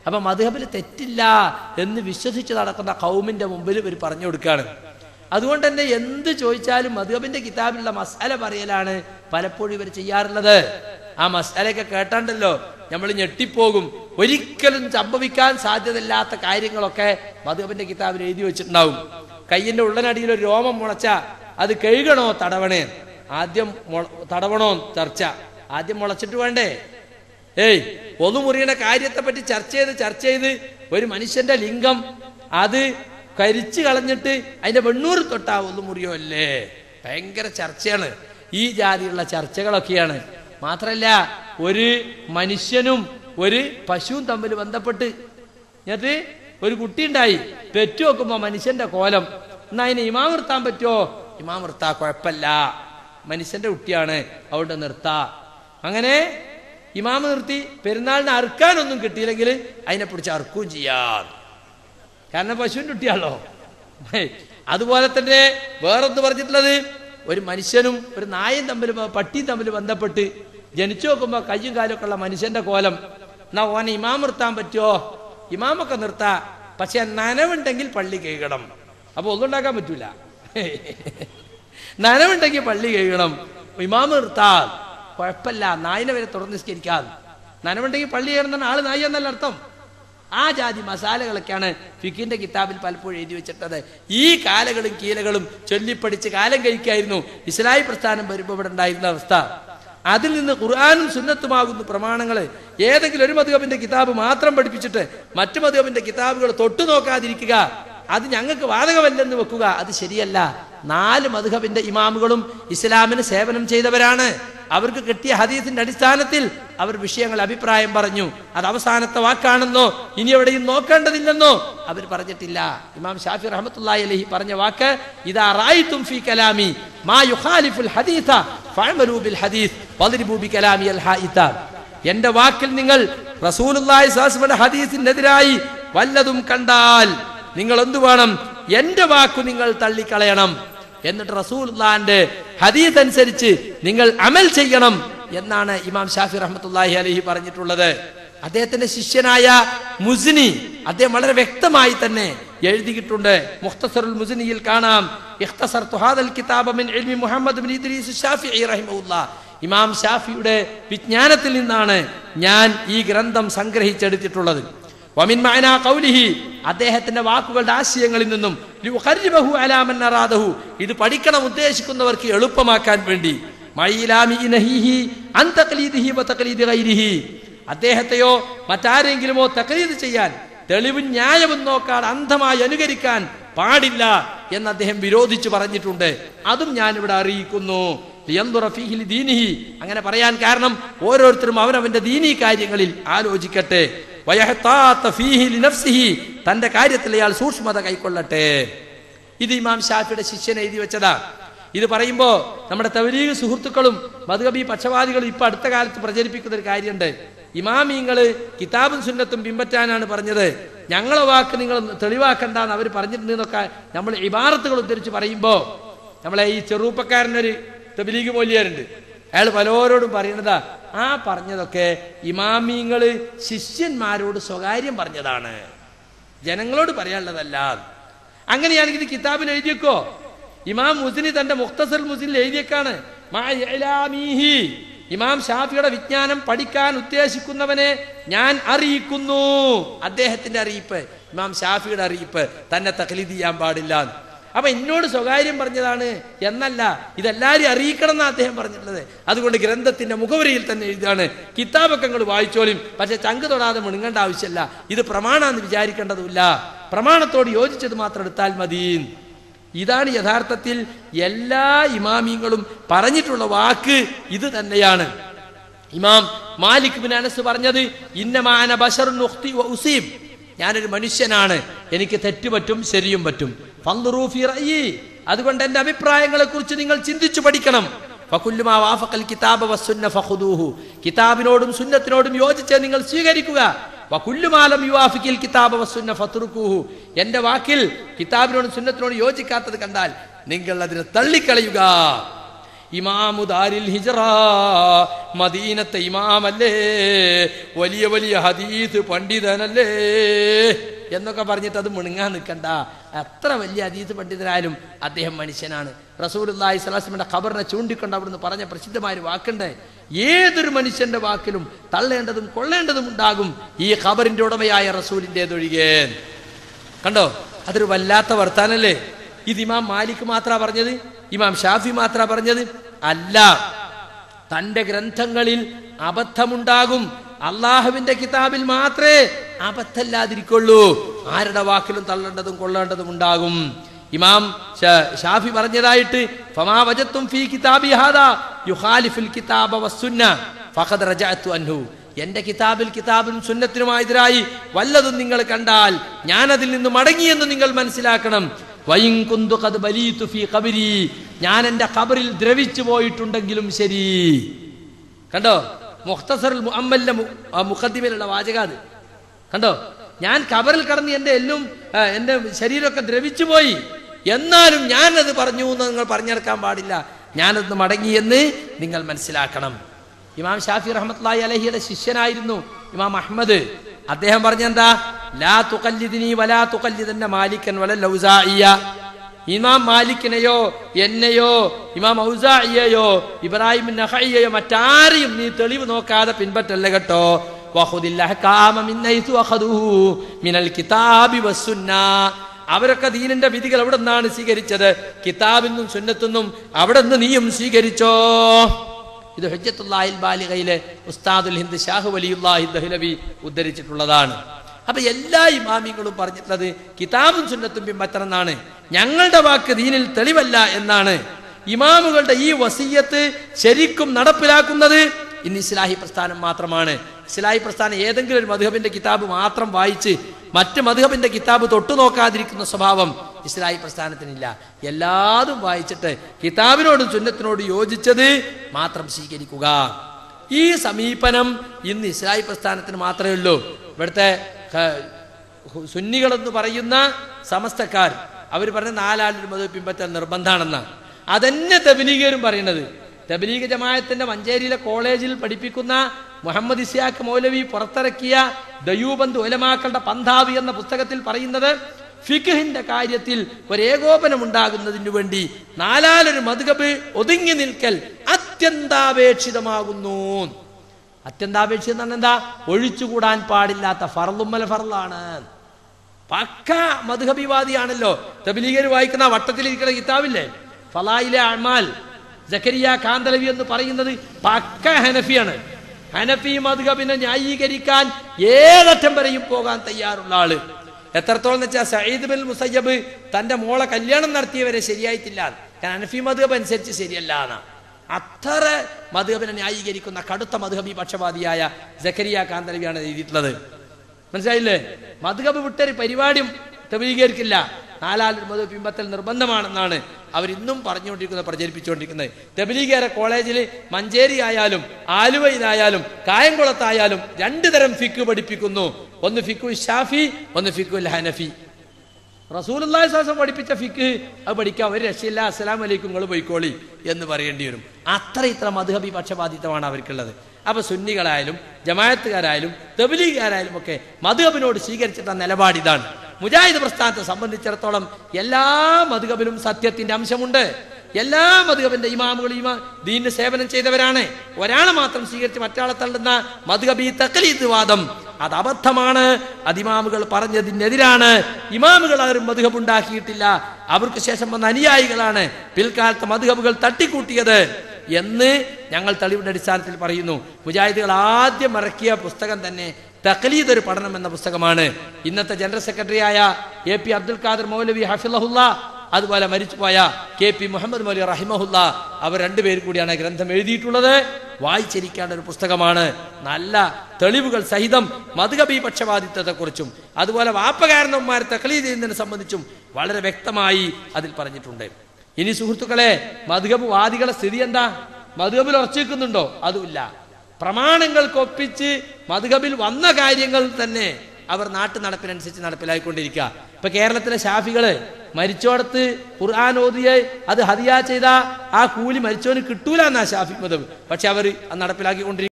അപ്പൊ മദ്ഹബിൽ തെറ്റില്ല എന്ന് വിശ്വസിച്ച് നടക്കുന്ന ഖൗമിന്റെ മുമ്പിൽ ഇവർ പറഞ്ഞു കൊടുക്കുകയാണ്. അതുകൊണ്ട് തന്നെ എന്ത് ചോദിച്ചാലും മദ്ഹബിന്റെ കിതാബിലുള്ള മസ്അല പറയലാണ് പലപ്പോഴും ഇവർ ചെയ്യാറുള്ളത്. ആ മസ്അലയൊക്കെ കേട്ടാണ്ടല്ലോ നമ്മൾ ഞെട്ടിപ്പോകും. ഒരിക്കലും സംഭവിക്കാൻ സാധ്യതയില്ലാത്ത കാര്യങ്ങളൊക്കെ മദ്ഹബിന്റെ കിതാബിൽ എഴുതി വെച്ചിട്ടുണ്ടാവും. കയ്യിന്റെ ഉള്ളനടിയിൽ ഒരു രോമം മുളച്ച അത് കഴുകണോ തടവണേ? ആദ്യം തടവണോ ചർച്ച? ആദ്യം മുളച്ചിട്ട് വേണ്ടേ? ഒന്നു മുറിയുടെ കാര്യത്തെ പറ്റി ചർച്ച ചെയ്ത് ഒരു മനുഷ്യന്റെ ലിംഗം അത് കരിച്ചു കളഞ്ഞിട്ട് അതിന്റെ വെണ്ണൂറ് തൊട്ടാ ഒന്നു മുറിയോ അല്ലേ? ഭയങ്കര ചർച്ചയാണ്. ഈ ജാതിയുള്ള ചർച്ചകളൊക്കെയാണ്. മാത്രല്ല ഒരു മനുഷ്യനും ഒരു പശുവും തമ്മിൽ ബന്ധപ്പെട്ട് എന്നിട്ട് ഒരു കുട്ടി ഉണ്ടായി. പെറ്റു നോക്കുമ്പോ മനുഷ്യന്റെ കോലം. എന്നാ അതിനെ ഇമാം നിർത്താൻ പറ്റുമോ? ഇമാം നിർത്താ, കുഴപ്പമില്ല, മനുഷ്യന്റെ കുട്ടിയാണ്, അതുകൊണ്ട് നിർത്താ. അങ്ങനെ ഇമാമ് നിർത്തി. പെരുന്നാളിന് അറുക്കാനൊന്നും കിട്ടിയില്ലെങ്കിൽ അതിനെ പിടിച്ച് അറുക്കുകയും ചെയ്യാം, കാരണം പശുവിൻ്റെ കുട്ടിയാണല്ലോ. അതുപോലെ തന്നെ വേറൊന്ന് പറഞ്ഞിട്ടുള്ളത്, ഒരു മനുഷ്യനും ഒരു നായും തമ്മിൽ പട്ടിയും തമ്മിൽ ബന്ധപ്പെട്ട് ജനിച്ചു നോക്കുമ്പോൾ കയ്യും കാലൊക്കെ ഉള്ള മനുഷ്യന്റെ കോലം. എന്നാ ഓനെ ഇമാം നിർത്താൻ പറ്റുമോ? ഇമാമൊക്കെ നിർത്താ, പക്ഷെ നനവുണ്ടെങ്കിൽ പള്ളി കഴുകണം. അപ്പൊ ഒന്നും ഉണ്ടാക്കാൻ പറ്റൂല. നനവുണ്ടെങ്കിൽ പള്ളി കഴുകണം. ഇമാമ് നിർത്താൻ കുഴപ്പമില്ല, നായിനെ വരെ തുറന്ന് നിസ്കരിക്കാൻ. നനവുണ്ടെങ്കിൽ പള്ളി കയറുന്ന ആള് നായി എന്നല്ല അർത്ഥം. ആ ജാതി മസാലകളൊക്കെയാണ് ഫിഖിന്റെ കിതാബിൽ പലപ്പോഴും എഴുതി വെച്ചിട്ടത്. ഈ കാലകളും കീലകളും ചൊല്ലിപ്പടിച്ച് കാലം കഴിക്കായിരുന്നു ഇസ്ലാഹി പ്രസ്ഥാനം വരുമ്പോൾ ഇവിടെ ഉണ്ടായിരുന്ന അവസ്ഥ. അതിൽ നിന്ന് ഖുർആനും സുന്നത്തുമാകുന്ന പ്രമാണങ്ങൾ ഏതെങ്കിലും ഒരു മദ്ഹബിന്റെ കിതാബ് മാത്രം പഠിപ്പിച്ചിട്ട് മറ്റു മദ്ഹബിന്റെ കിതാബുകൾ തൊട്ടു നോക്കാതിരിക്കുക, അത് ഞങ്ങൾക്ക് ബാധകമല്ലെന്ന് വെക്കുക, അത് ശരിയല്ല. 4 മദ്ഹബിന്റെ ഇമാമുകളും ഇസ്ലാമിന് സേവനം ചെയ്തവരാണ്. അവർക്ക് കിട്ടിയ ഹദീസിന്റെ അടിസ്ഥാനത്തിൽ അവർ വിഷയങ്ങൾ അഭിപ്രായം പറഞ്ഞു. അത് അവസാനത്തെ വാക്കാണെന്നോ ഇനി എവിടെയും നോക്കേണ്ടതില്ലെന്നോ അവർ പറഞ്ഞിട്ടില്ല. ഇമാം ഷാഫി റഹ്മത്തുള്ളാഹി അലൈഹി പറഞ്ഞ വാക്ക്, ഇദാ റഅയ്തും ഫീ കലാമി മാ യുഖാലിഫുൽ ഹദീസ ഫഅമലൂ ബിൽ ഹദീസ് വദ്രിബൂ ബി കലാമി അൽ ഹായിത. എന്റെ വാക്കിൽ നിങ്ങൾ റസൂലുള്ളാഹി സ്വല്ലല്ലാഹു അലൈഹി വസല്ലം ഹദീസിനെതിരായി വല്ലതും കണ്ടാൽ നിങ്ങൾ എന്തു വേണം? എന്റെ വാക്കു നിങ്ങൾ തള്ളിക്കളയണം. എന്നിട്ട് റസൂലുള്ളാഹിന്റെ ഹദീസ് അനുസരിച്ച് നിങ്ങൾ അമൽ ചെയ്യണം എന്നാണ് ഇമാം ഷാഫി റഹ്മത്തുള്ളാഹി അലൈഹി പറഞ്ഞിട്ടുള്ളത്. അദ്ദേഹത്തിന്റെ ശിഷ്യനായ മുസ്നി അദ്ദേഹം വളരെ വ്യക്തമായി തന്നെ എഴുതിയിട്ടുണ്ട്. മുഖ്തസറുൽ മുസ്നിയിൽ കാണാം, ഇഖ്തസർതു ഹാദൽ കിതാബ മിൻ ഇൽമി മുഹമ്മദ് ഇബ്നു ഇദ്രീസ് ശാഫിഈ റഹിമഹുല്ലാഹ്. ഇമാം ഷാഫിയുടെ വിജ്ഞാനത്തിൽ നിന്നാണ് ഞാൻ ഈ ഗ്രന്ഥം സംഗ്രഹിച്ചെടുത്തിട്ടുള്ളത്. വമിൻ മഅനാ ഖൗലിഹി, അദ്ദേഹത്തിന്റെ വാക്കുകളുടെ ആശയങ്ങളിൽ നിന്നും, ലിയുഖർരിബഹു അലാ മൻ അറാദഹു, ഇത് പഠിക്കണം ഉദ്ദേശിക്കുന്നവർക്ക് എളുപ്പമാക്കാൻ വേണ്ടി, മൈലാമി നഹീഹി അൻ തഖ്ലീദിഹി വ തഖ്ലീദി ഗൈരിഹി, അദ്ദേഹത്തെയോ മറ്റാരെങ്കിലുമോ തഖ്ലീദ് ചെയ്യാൻ തെളിവും ന്യായവും നോക്കാൻ അന്ധമായി അനുകരിക്കാൻ പാടില്ല എന്ന് അദ്ദേഹം വിരോധിച്ചു പറഞ്ഞിട്ടുണ്ട്. അതും ഞാൻ ഇവിടെ അറിയിക്കുന്നു. ലിയൻദുറ ഫീഹി ലിദീനിഹി, അങ്ങനെ പറയാൻ കാരണം ഓരോരുത്തരും അവനവന്റെ ദീനീ കാര്യങ്ങളിൽ ആലോചിക്കട്ടെ. വയഹ്താത ഫീഹി ലിനഫ്സിഹി, തന്റെ കാര്യത്തിൽ അയാൾ സൂക്ഷ്മത കൈക്കൊള്ളട്ടെ. ഇത് ഇമാം ഷാഫിയുടെ ശിഷ്യൻ എഴുതി വെച്ചതാ. ഇത് പറയുമ്പോ നമ്മുടെ തബ്ലീഗ് സുഹൃത്തുക്കളും മദ്ഹബി പക്ഷപാതികളും ഇപ്പൊ അടുത്ത കാലത്ത് പ്രചരിപ്പിക്കുന്ന ഒരു കാര്യമുണ്ട്. ഇമാമിങ്ങള് കിതാബും സുന്നത്തും പിൻപറ്റാനാണ് പറഞ്ഞത്, ഞങ്ങളെ വാക്ക് നിങ്ങൾ തെളിവാക്കണ്ടെന്ന് അവർ പറഞ്ഞിട്ടുണ്ടെന്നൊക്കെ നമ്മൾ ഇബാറത്തുകൾ ഉദ്ധരിച്ച് പറയുമ്പോ, നമ്മളെ ഈ ചെറുപ്പക്കാരനൊരു തബ്ലീഗ് മൗലവിയാരുണ്ട്, അയാൾ പലരോടും പറയുന്നതാ, ആ പറഞ്ഞതൊക്കെ ഇമാമിങ്ങള് ശിഷ്യന്മാരോട് സ്വകാര്യം പറഞ്ഞതാണ്, ജനങ്ങളോട് പറയാനുള്ളതല്ല. അങ്ങനെയാണെങ്കിൽ ഇത് കിതാബിൽ എഴുതിയേക്കോ? ഇമാം മുസ്നി തന്റെ മുഖ്തസർ മുസ്നിൽ എഴുതിയേക്കാണ്, ഇമാം ഷാഫിയുടെ വിജ്ഞാനം പഠിക്കാൻ ഉദ്ദേശിക്കുന്നവനെ ഞാൻ അറിയിക്കുന്നു. അദ്ദേഹത്തിന്റെ അറിയിപ്പ്, ഇമാം ഷാഫിയുടെ അറിയിപ്പ്, തന്നെ തഖ്ലീദ് ചെയ്യാൻ പാടില്ല. അപ്പൊ എന്നോട് സ്വകാര്യം പറഞ്ഞതാണ് എന്നല്ല, ഇതെല്ലാരും അറിയിക്കണം എന്നാണ് അദ്ദേഹം പറഞ്ഞിട്ടുള്ളത്. അതുകൊണ്ട് ഗ്രന്ഥത്തിന്റെ മുഖവരിയിൽ തന്നെ എഴുതാണ്, കിതാബൊക്കെ നിങ്ങൾ വായിച്ചോളും, പക്ഷെ ചങ്ക് തൊടാതെ മുണുങ്ങേണ്ട ആവശ്യമില്ല, ഇത് പ്രമാണമെന്ന് വിചാരിക്കേണ്ടതുമില്ല, പ്രമാണത്തോട് യോജിച്ചത് മാത്രം എടുത്താൽ മതി. ഇതാണ് യഥാർത്ഥത്തിൽ എല്ലാ ഇമാമിങ്ങളും പറഞ്ഞിട്ടുള്ള വാക്ക് ഇത് തന്നെയാണ്. ഇമാം മാലിക് ബിൻ അനസ് പറഞ്ഞത്, ഇന്നമാ അന ബശറുൻ ഉഖ്തി വ ഉസീബ്, ഞാനൊരു മനുഷ്യനാണ്, എനിക്ക് തെറ്റ് പറ്റും ശരിയും പറ്റും. ഫൻദുറൂ ഫീ റഅയി, അതുകൊണ്ട് എന്റെ അഭിപ്രായങ്ങളെ കുറിച്ച് നിങ്ങൾ ചിന്തിച്ചു പഠിക്കണം. ഫകുല്ലു മാ വാഫഖൽ കിതാബ വസ്സുന്ന ഫഖുദൂഹു, കിതാബിനോടും സുന്നത്തിനോടും യോജിച്ച് നിങ്ങൾ സ്വീകരിക്കുക. വകുല്ലു മാ ലം യുവാഫിഖിൽ കിതാബ വസ്സുന്ന ഫത്റുകൂഹു, എന്റെ വാക്കിൽ കിതാബിനോടും സുന്നത്തിനോടും യോജിക്കാത്തത് കണ്ടാൽ നിങ്ങൾ അതിനെ തള്ളിക്കളയുക. ഇമാമു ദാരിൽ ഹിജ്റ, മദീനത്തെ ഇമാമല്ലേ, വലിയ വലിയ ഹദീസ് പണ്ഡിതനല്ലേ എന്നൊക്കെ പറഞ്ഞിട്ട് അത് മുണുങ്ങാൻ നിൽക്കണ്ട. എത്ര വലിയ ഹദീസ് പണ്ഡിതനായാലും അദ്ദേഹം മനുഷ്യനാണ്. റസൂലുള്ളാഹി സ്വല്ലല്ലാഹു അലൈഹി വസല്ലമയുടെ ഖബറിനെ ചൂണ്ടിക്കൊണ്ട് അവിടുന്ന് പറഞ്ഞ പ്രസിദ്ധമായ ഒരു വാക്കുണ്ട്, ഏതൊരു മനുഷ്യന്റെ വാക്കിലും തള്ളേണ്ടതും കൊള്ളേണ്ടതും ഉണ്ടാകും, ഈ ഖബറിന്റെ ഉടമയായ റസൂലിൻ്റെതൊഴികെ. കണ്ടോ, അതൊരു വല്ലാത്ത വർത്താനല്ലേ. ഇത് ഇമാം മാലിക് മാത്രാ പറഞ്ഞത്? ഇമാം ഷാഫി മാത്രാ പറഞ്ഞത്? അല്ല. തന്റെ ഗ്രന്ഥങ്ങളിൽ അബദ്ധമുണ്ടാകും, അള്ളാഹുവിന്റെ കിതാബിൽ മാത്രമേ അബദ്ധമില്ലാതിരിക്കുള്ളൂ. ആരുടെ വാക്കിലും തള്ളേണ്ടതും കൊള്ളേണ്ടതും ഉണ്ടാകും. ഇമാം ഷാഫി പറഞ്ഞതായിട്ട് ഫമാ വജത്തും ഫീ കിതാബി ഹാദാ യുഖാലിഫുൽ കിതാബ വസ്സുന്ന ഫഖദ് റജഅതു അൻഹു. എന്റെ കിതാബിൽ കിതാബിനും സുന്നത്തിനുമെതിരായി വല്ലതും നിങ്ങൾ കണ്ടാൽ ഞാൻ അതിൽ നിന്ന് മടങ്ങിയെന്ന് നിങ്ങൾ മനസ്സിലാക്കണം. വയിൻ കുന്തു ഖദ് ബലീതു ഫീ ഖബരി, ഞാൻ എന്റെ ഖബറിൽ ദ്രവിച്ചു പോയിട്ടുണ്ടെങ്കിലും ശരി. കണ്ടോ, മുഖ്തസറുൽ മുഅമ്മലിന്റെ മുഖദ്ദിമയിലുള്ള വാചകാത്. കണ്ടോ, ഞാൻ ഖബറിൽ കടന്ന് എന്റെ എന്റെ ശരീരമൊക്കെ ദ്രവിച്ചു പോയി, എന്നാലും ഞാനത് പറഞ്ഞു എന്ന് നിങ്ങൾ പറഞ്ഞെടുക്കാൻ പാടില്ല. ഞാനത് മടങ്ങിയെന്ന് നിങ്ങൾ മനസ്സിലാക്കണം. ഇമാം ഷാഫി റഹ്മത്തുള്ളാഹി അലൈഹിയുടെ ശിഷ്യനായിരുന്നു ഇമാം അഹ്മദ്. അദ്ദേഹം പറഞ്ഞെന്താ, ലാ തുഖല്ലിദിനി വലാ തുഖല്ലിദന്ന മാലിക്കൻ വലൽ ഔസാഇയ. ഇമാം മാലിക്കിനെയോ എന്നെയോ ഇമാം ഔസാഇയെയോ ഇബ്രാഹിം നഖഇയെയോ മറ്റാരെയും നീ തെളിവ് നോക്കാതെ പിൻപറ്റല്ല കേട്ടോ. വഖുദിൽ അഹ്കാമ മിൻ ഹൈസു അഖദുഹു മിനൽ കിതാബി വസ്സുന്ന. അവരൊക്കെ ദീനിന്റെ വിധികൾ അവിടെ നിന്നാണ് സ്വീകരിച്ചത്, കിതാബിന്നും സുന്നത്തുന്നും അവിടെ നിന്ന് നീയും സ്വീകരിച്ചോ. ഇത് ഹുജ്ജത്തുല്ലാഹിൽ ബാലിഗയിലെ ഉസ്താദുൽ ഹിന്ദ് ഷാഹ് വലിയുല്ലാഹി ദഹ്ലവി ഉദ്ധരിച്ചിട്ടുള്ളതാണ്. അപ്പൊ എല്ലാ ഇമാമിങ്ങളും പറഞ്ഞിട്ടുള്ളത് കിതാബും സുന്നത്തും പിൻപറ്റണമെന്നാണ്. ഞങ്ങളുടെ വാക്ക് ദീനിൽ തെളിവല്ല എന്നാണ്. ഇമാമുകളുടെ ഈ വസിയ്യത്ത് ശരിക്കും നടപ്പിലാക്കുന്നത് ഇന്ന് ഇസ്ലാഹി പ്രസ്ഥാനം മാത്രമാണ്. ഇസ്ലാഹി പ്രസ്ഥാനം ഏതെങ്കിലും ഒരു മദ്ഹബിന്റെ കിതാബ് മാത്രം വായിച്ച് മറ്റ് മദ്ഹബിന്റെ കിതാബ് തൊട്ടു നോക്കാതിരിക്കുന്ന സ്വഭാവം ഇസ്ലാഹി പ്രസ്ഥാനത്തിനില്ല. എല്ലാതും വായിച്ചിട്ട് കിതാബിനോടും സുന്നത്തിനോടും യോജിച്ചത് മാത്രം സ്വീകരിക്കുക. ഈ സമീപനം ഇന്ന് ഇസ്ലാഹി പ്രസ്ഥാനത്തിന് മാത്രമേ ഉള്ളൂ. ഇവിടുത്തെ സുന്നികളെന്ന് പറയുന്ന സമസ്തക്കാർ അവർ പറഞ്ഞ നാലാളൊരു മദ്ഹബ് പിൻപറ്റൽ നിർബന്ധമാണെന്നാണ്. അതന്നെ തബ്ലീഗുകാരും പറയുന്നത്. തബ്ലീഗ് ജമാഅത്തിന്റെ മഞ്ചേരിയിലെ കോളേജിൽ പഠിപ്പിക്കുന്ന മുഹമ്മദ് ഇസ്യാഖ് മൗലവി പുറത്തിറക്കിയ ദയൂബന്ദ് ഉലമാക്കളുടെ പന്താവ് എന്ന പുസ്തകത്തിൽ പറയുന്നത് ഫിഖ്ഹിന്റെ കാര്യത്തിൽ ഒരു ഏകോപനം ഉണ്ടാകുന്നതിനു വേണ്ടി നാലാലൊരു മദ്ഹബ് ഒതുങ്ങി നിൽക്കൽ അത്യന്താപേക്ഷിതമാകുന്നു. അത്യന്താപേക്ഷിതം എന്ന് പറഞ്ഞാൽ എന്താ? ഒഴിച്ചുകൂടാൻ പാടില്ലാത്ത ഫർളുമ്മൽ ഫർളാണ്. പക്ക മദ്ഹബിവാദിയാണല്ലോ തബ്ലീഗർ വായിക്കുന്ന വട്ടത്തിലിരിക്കുന്ന കിതാബില്ലേ ഫളായിലെ അഅ്മാൽ, സക്കരിയ കാന്തലവി എന്ന് പറയുന്നത് പക്ക ഹനഫിയാണ്. ഹനഫി മദ്ഹബിനെ ന്യായീകരിക്കാൻ ഏതറ്റം വരെയും പോകാൻ തയ്യാറുള്ള ആള്. എത്രത്തോളം എന്ന് വെച്ചാൽ സഈദ് ബിൻ മുസയ്യബ് തന്റെ മോളെ കല്യാണം നടത്തിയവരെ ശരിയായിട്ടില്ല, കാരണം ഹനഫി മദ്ഹബ് അനുസരിച്ച് ശരിയല്ല എന്നാ. അത്ര മദ്ഹബിനെ ന്യായീകരിക്കുന്ന കടുത്ത മദ്ഹബി പക്ഷപാതിയായ സക്കരിയ കാന്തലവിയാണ് എഴുതിയിട്ടുള്ളത്. മനസ്സിലായില്ലേ? മദ്ഹബ് വിട്ടൊരു പരിപാടിയും തബ്ലീഗിയർക്കില്ല. നാലാലൊരു മദ്ഹബ് പിൻപറ്റൽ നിർബന്ധമാണെന്നാണ് അവരിന്നും പറഞ്ഞുകൊണ്ടിരിക്കുന്നത്, പ്രചരിപ്പിച്ചുകൊണ്ടിരിക്കുന്നത്. തബ്ലീഗിയറെ കോളേജിൽ മഞ്ചേരി ആയാലും ആലുവയിലായാലും കായംകുളത്തായാലും രണ്ടു തരം ഫിഖ് പഠിപ്പിക്കുന്നു. ഒന്ന് ഫിഖുൽ ഷാഫി, ഒന്ന് ഫിഖുൽ ഹനഫി. റസൂലുള്ളാഹി സ്വല്ലല്ലാഹു അലൈഹി വസല്ലം പഠിപ്പിച്ച ഫിഖ് അത് പഠിക്കാൻ ഒരു രക്ഷയില്ല, അസ്സലാമു അലൈക്കും നിങ്ങൾ പോയിക്കോളി എന്ന് പറയേണ്ടി വരും. ഇത്ര മദ്ഹബി പക്ഷപാതിത്വമാണ് അവർക്കുള്ളത്. അപ്പൊ സുന്നികളായാലും ജമാഅത്തുകാരായാലും തബ്ലീഗുകാരായാലും ഒക്കെ മദ്ഹബിനോട് സ്വീകരിച്ചിട്ടുള്ള നിലപാട് ഇതാണ്. മുജാഹിദ് പ്രസ്ഥാനത്തെ സംബന്ധിച്ചിടത്തോളം എല്ലാ മദ്ഹബിലും സത്യത്തിന്റെ അംശമുണ്ട്. എല്ലാ മദ്ഹബിന്റെ ഇമാമുകളും ദീനിന് സേവനം ചെയ്തവരാണ്. ഒരാളെ മാത്രം സ്വീകരിച്ച് മറ്റാളെ തള്ളുന്ന മദ്ഹബി തഖ്ലീദ് വാദം അത് അബദ്ധമാണ്. അത് ഇമാമുകൾ പറഞ്ഞതിനെതിരാണ്. ഇമാമുകൾ ആരും മദ്ഹബ് ഉണ്ടാക്കിയിട്ടില്ല, അവർക്ക് ശേഷം വന്ന അനുയായികളാണ് പിൽക്കാലത്ത് മദ്ഹബുകൾ തട്ടിക്കൂട്ടിയത് എന്ന് ഞങ്ങൾ തെളിവിന്റെ അടിസ്ഥാനത്തിൽ പറയുന്നു. മുജാഹിദുകൾ ആദ്യം ഇറക്കിയ പുസ്തകം തന്നെ തഖ്ലീദ് ഒരു പഠനം എന്ന പുസ്തകമാണ്. ഇന്നത്തെ ജനറൽ സെക്രട്ടറിയായ എ.പി. അബ്ദുൽ ഖാദർ മൗലവി ഹഫിളഹുല്ലാ, അതുപോലെ മരിച്ചുപോയ കെ.പി. മുഹമ്മദ് മൗലവി റഹിമഹുല്ലാ, അവർ രണ്ടുപേരും കൂടിയാണ് ഗ്രന്ഥം എഴുതിയിട്ടുള്ളത്. വായിച്ചിരിക്കേണ്ട ഒരു പുസ്തകമാണ്. നല്ല തെളിവുകൾ സഹിതം മദ്ഹബി പക്ഷപാതിത്വത്തെക്കുറിച്ചും അതുപോലെ വാപ്പകാരണവന്മാരെ തഖ്ലീദ് ചെയ്യുന്നതിനെ സംബന്ധിച്ചും വളരെ വ്യക്തമായി അതിൽ പറഞ്ഞിട്ടുണ്ട്. ഇനി സുഹൃത്തുക്കളെ, മദ്ഹബ് വാദികളുടെ സ്ഥിതി എന്താ? മദ്ഹബിൽ ഉറച്ചിരിക്കുന്നുണ്ടോ? അതുമില്ല. പ്രമാണങ്ങൾക്കൊപ്പിച്ച് മദ്ഹബിൽ വന്ന കാര്യങ്ങൾ തന്നെ അവർ നാട്ടു നടപ്പിനനുസരിച്ച് നടപ്പിലാക്കിക്കൊണ്ടിരിക്കുക. ഇപ്പൊ കേരളത്തിലെ ഷാഫികള് മരിച്ചോടത്ത് ഖുർആൻ ഓതിയ അത് ഹദിയ ചെയ്ത ആ കൂലി മരിച്ചോന് കിട്ടൂല എന്നാ ഷാഫി മതം. പക്ഷെ അവർ നടപ്പിലാക്കിക്കൊണ്ടിരിക്കുക.